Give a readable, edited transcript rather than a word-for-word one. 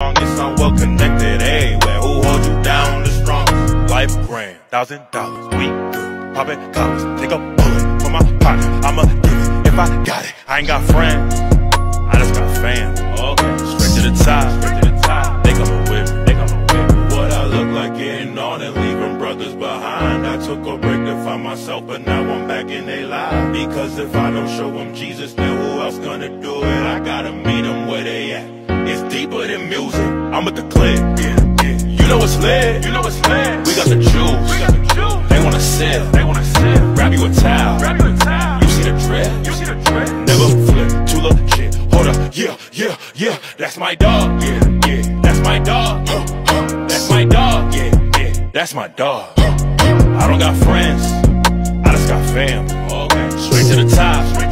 strongest, I'm well connected everywhere. Who hold you down the strongest? Life grand, $1,000, we good. Pop it, collars, take a bullet for my pocket. I'ma give it if I got it. I ain't got friends, I just got fam. Okay, straight to the top, straight to the top. They coming with me, they coming with me. What I look like getting on and leaving brothers behind. I took a break to find myself, but now I'm back in they life. Because if I don't show them Jesus, then who else gonna do it? I gotta meet them where they at. It's deeper than music, I'm with the clip. You know it's lit, you know it's lit. We got the juice, we got the juice. They wanna sip, they wanna sip. Grab you a towel, grab you a towel. You see the drip, you see the drip. Never flip, too legit. Hold up, yeah, yeah, yeah. That's my dog, yeah, yeah. That's my dog, that's my dog, yeah, yeah. That's my dog. I don't got friends, I just got fam. Okay, straight to the top.